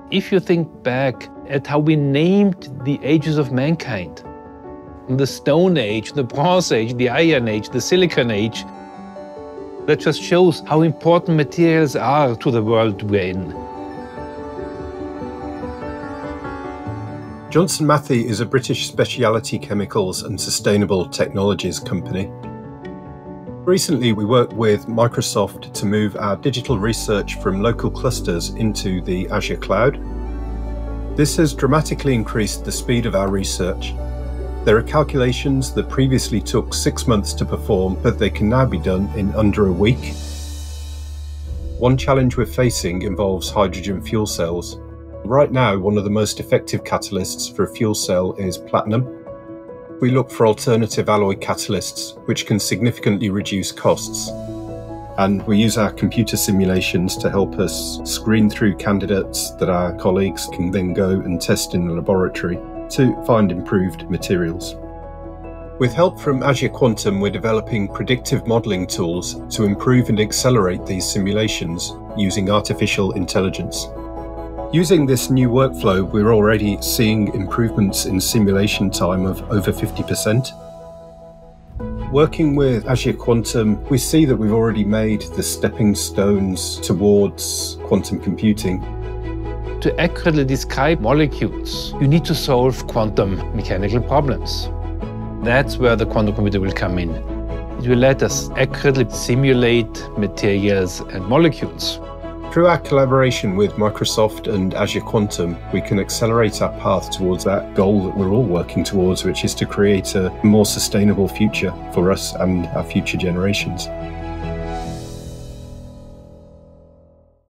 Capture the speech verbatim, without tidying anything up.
If you think back at how we named the ages of mankind, the Stone Age, the Bronze Age, the Iron Age, the Silicon Age, that just shows how important materials are to the world we're in. Johnson Matthey is a British specialty chemicals and sustainable technologies company. Recently, we worked with Microsoft to move our digital research from local clusters into the Azure cloud. This has dramatically increased the speed of our research. There are calculations that previously took six months to perform, but they can now be done in under a week. One challenge we're facing involves hydrogen fuel cells. Right now, one of the most effective catalysts for a fuel cell is platinum. We look for alternative alloy catalysts, which can significantly reduce costs. And we use our computer simulations to help us screen through candidates that our colleagues can then go and test in the laboratory to find improved materials. With help from Azure Quantum, we're developing predictive modelling tools to improve and accelerate these simulations using artificial intelligence. Using this new workflow, we're already seeing improvements in simulation time of over fifty percent. Working with Azure Quantum, we see that we've already made the stepping stones towards quantum computing. To accurately describe molecules, you need to solve quantum mechanical problems. That's where the quantum computer will come in. It will let us accurately simulate materials and molecules. Through our collaboration with Microsoft and Azure Quantum, we can accelerate our path towards that goal that we're all working towards, which is to create a more sustainable future for us and our future generations.